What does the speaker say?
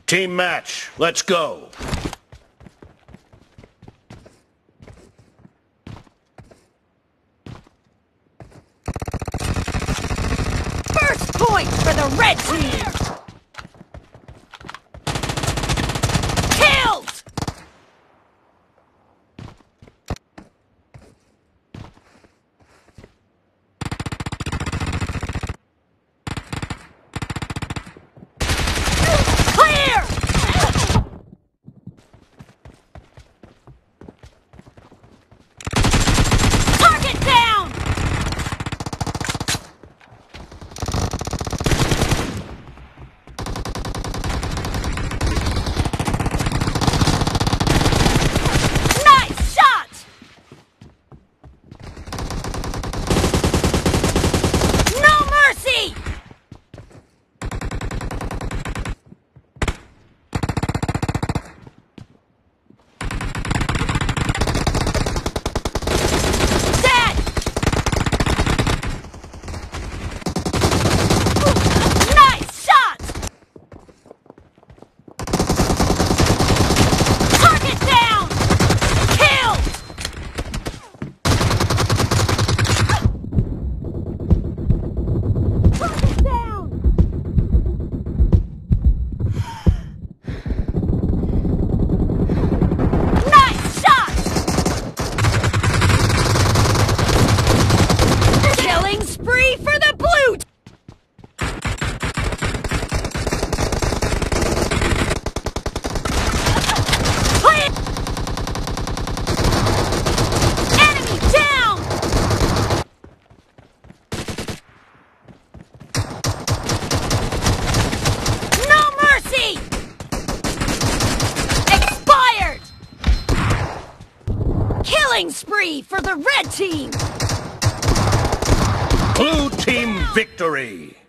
Team match, let's go. First point for the red team! Killed! Clear! Target down! Nice shot! No mercy! Dead! Nice shot! Target down! Killed! Target down! Nice shot! Killing spree for the blue team! Clear! Enemy down! No mercy! Expired! Killing spree for the red team! Blue team victory.